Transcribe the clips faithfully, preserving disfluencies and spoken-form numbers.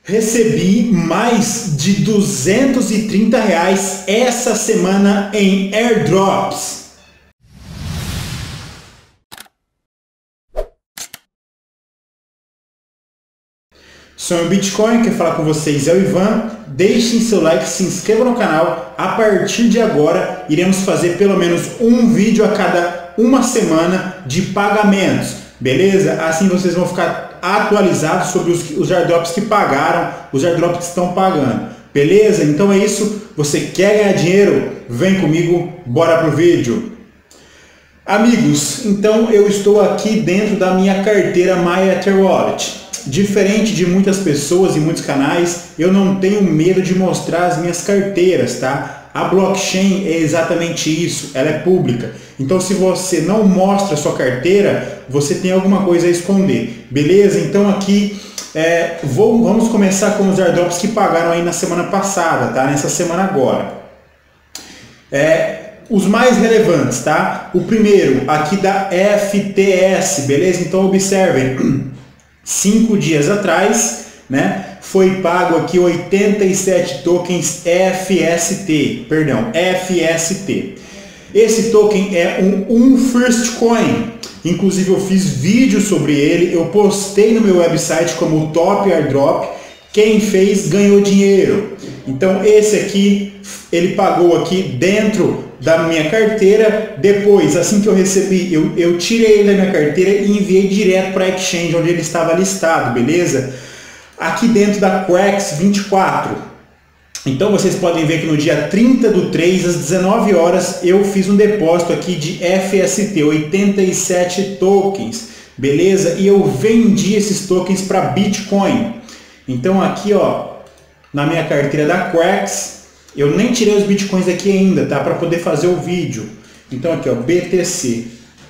Recebi mais de duzentos e trinta reais essa semana em airdrops. Sou o Bitcoin, quer falar com vocês é o Ivan. Deixem seu like, se inscrevam no canal. A partir de agora iremos fazer pelo menos um vídeo a cada uma semana de pagamentos, beleza? Assim vocês vão ficar atualizados sobre os, os airdrops que pagaram, os airdrops que estão pagando, beleza? Então é isso. Você quer ganhar dinheiro? Vem comigo, bora pro vídeo. Amigos, então eu estou aqui dentro da minha carteira MyEtherWallet. Diferente de muitas pessoas e muitos canais, eu não tenho medo de mostrar as minhas carteiras, tá? A blockchain é exatamente isso, ela é pública. Então se você não mostra a sua carteira, você tem alguma coisa a esconder, beleza? Então aqui é, vou, vamos começar com os airdrops que pagaram aí na semana passada, tá? Nessa semana agora. É, os mais relevantes, tá? O primeiro aqui da F T S, beleza? Então observem. Cinco dias atrás, né, foi pago aqui oitenta e sete tokens F S T, perdão, F S T. Esse token é um, um first coin. Inclusive eu fiz vídeo sobre ele, eu postei no meu website como top airdrop. Quem fez ganhou dinheiro. Então esse aqui, ele pagou aqui dentro da minha carteira. Depois, assim que eu recebi, eu, eu tirei ele da minha carteira e enviei direto para a exchange onde ele estava listado, beleza? Aqui dentro da Quax vinte e quatro. Então vocês podem ver que no dia trinta do três, às dezenove horas, eu fiz um depósito aqui de F S T, oitenta e sete tokens, beleza? E eu vendi esses tokens para Bitcoin. Então aqui, ó, na minha carteira da Quax, eu nem tirei os bitcoins aqui ainda, tá? Para poder fazer o vídeo. Então aqui, ó, B T C.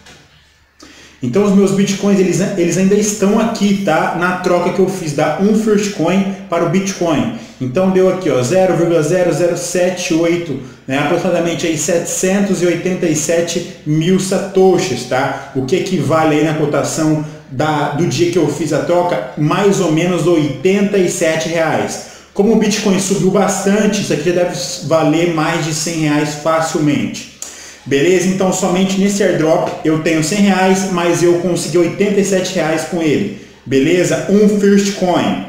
Então os meus bitcoins, eles, eles ainda estão aqui, tá? Na troca que eu fiz da um first coin para o Bitcoin. Então deu aqui, ó, zero vírgula zero zero sete oito, né? Aproximadamente aí setecentos e oitenta e sete mil satoshis, tá? O que equivale aí na cotação da, do dia que eu fiz a troca, mais ou menos oitenta e sete reais. Como o Bitcoin subiu bastante, isso aqui já deve valer mais de cem reais facilmente. Beleza? Então somente nesse airdrop eu tenho cem reais, mas eu consegui oitenta e sete reais com ele. Beleza? Um first coin.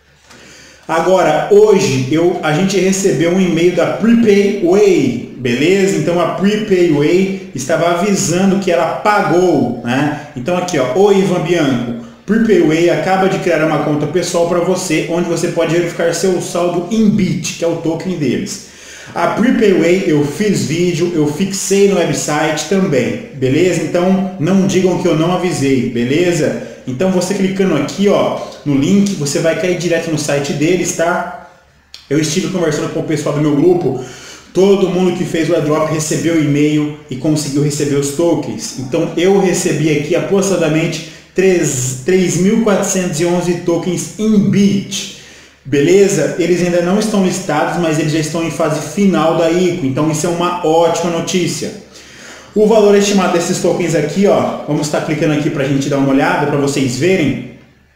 Agora, hoje eu, a gente recebeu um e-mail da PrePayWay. Beleza? Então a PrePayWay estava avisando que ela pagou, né? Então aqui, ó, oi Ivan Bianco. PrePayWay acaba de criar uma conta pessoal para você, onde você pode verificar seu saldo em Bit, que é o token deles. A PrePayWay, eu fiz vídeo, eu fixei no website também, beleza? Então não digam que eu não avisei, beleza? Então você clicando aqui, ó, no link, você vai cair direto no site deles, tá? Eu estive conversando com o pessoal do meu grupo. Todo mundo que fez o airdrop recebeu o e-mail e conseguiu receber os tokens. Então eu recebi aqui aproximadamente três mil quatrocentos e onze tokens em Bit, beleza? Eles ainda não estão listados, mas eles já estão em fase final da I C O, então isso é uma ótima notícia. O valor estimado desses tokens aqui, ó, vamos estar clicando aqui para a gente dar uma olhada, para vocês verem.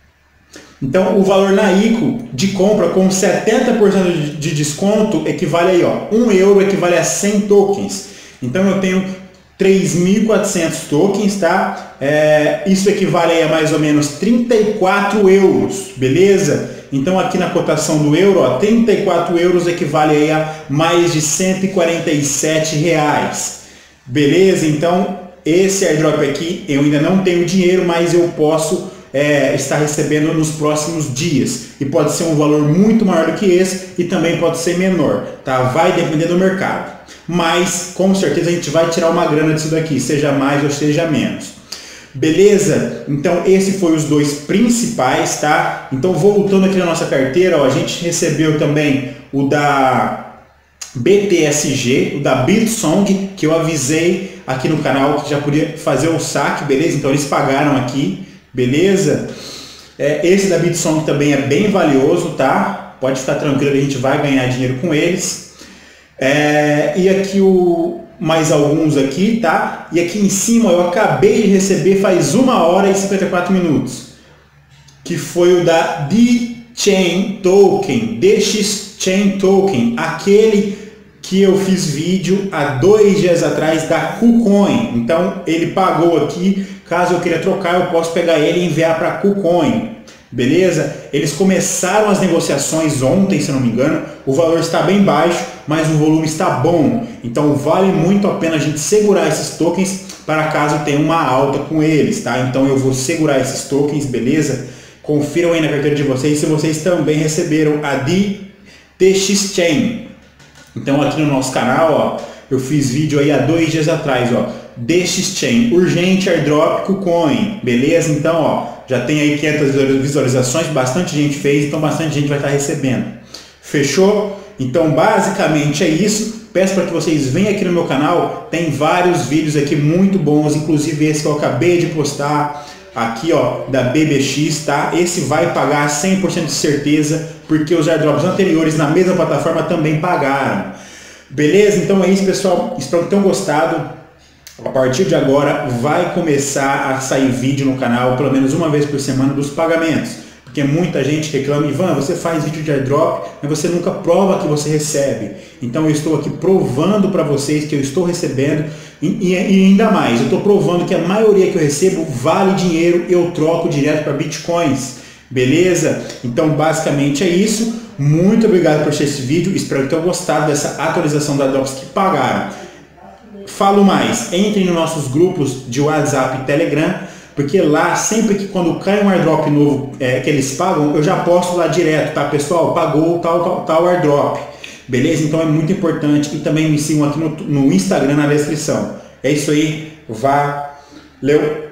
Então o valor na I C O de compra com setenta por cento de desconto equivale aí, ó, um euro equivale a cem tokens. Então eu tenho três mil e quatrocentos tokens, tá? É, isso equivale a mais ou menos trinta e quatro euros, beleza? Então aqui na cotação do euro, ó, trinta e quatro euros equivale a mais de cento e quarenta e sete reais, beleza? Então esse airdrop aqui eu ainda não tenho dinheiro, mas eu posso é, estar recebendo nos próximos dias. E pode ser um valor muito maior do que esse e também pode ser menor, tá? Vai depender do mercado. Mas com certeza a gente vai tirar uma grana disso daqui, seja mais ou seja menos. Beleza? Então esse foi os dois principais, tá? Então voltando aqui na nossa carteira, ó, a gente recebeu também o da B T S G, o da Bitsong, que eu avisei aqui no canal que já podia fazer o saque, beleza? Então eles pagaram aqui, beleza? É, esse da Bitsong também é bem valioso, tá? Pode ficar tranquilo, a gente vai ganhar dinheiro com eles. É, e aqui o, mais alguns aqui, tá? E aqui em cima eu acabei de receber faz uma hora e cinquenta e quatro minutos, que foi o da D Chain Token, D X Chain Token, aquele que eu fiz vídeo há dois dias atrás da KuCoin. Então ele pagou aqui, caso eu queira trocar eu posso pegar ele e enviar para a KuCoin. Beleza? Eles começaram as negociações ontem, se não me engano. O valor está bem baixo, mas o volume está bom. Então vale muito a pena a gente segurar esses tokens para caso tenha uma alta com eles, tá? Então eu vou segurar esses tokens, beleza? Confiram aí na carteira de vocês se vocês também receberam a D X Chain. Então aqui no nosso canal, ó, eu fiz vídeo aí há dois dias atrás, ó, D X Chain, urgente airdrop KuCoin, beleza? Então, ó, já tem aí quinhentas visualizações, bastante gente fez, então bastante gente vai estar recebendo. Fechou? Então basicamente é isso. Peço para que vocês venham aqui no meu canal, tem vários vídeos aqui muito bons, inclusive esse que eu acabei de postar aqui, ó, da B B X, tá? Esse vai pagar cem por cento de certeza, porque os airdrops anteriores na mesma plataforma também pagaram. Beleza? Então é isso, pessoal. Espero que tenham gostado. A partir de agora vai começar a sair vídeo no canal, pelo menos uma vez por semana, dos pagamentos. Porque muita gente reclama, Ivan, você faz vídeo de airdrop, mas você nunca prova que você recebe. Então eu estou aqui provando para vocês que eu estou recebendo e, e, e ainda mais, eu estou provando que a maioria que eu recebo vale dinheiro, eu troco direto para bitcoins. Beleza? Então basicamente é isso. Muito obrigado por assistir esse vídeo, espero que tenham gostado dessa atualização da airdrops que pagaram. Falo mais, entrem nos nossos grupos de WhatsApp e Telegram, porque lá, sempre que quando cai um airdrop novo é, que eles pagam, eu já posto lá direto, tá pessoal? Pagou tal, tal, tal airdrop, beleza? Então é muito importante. E também me sigam aqui no, no Instagram na descrição. É isso aí, valeu!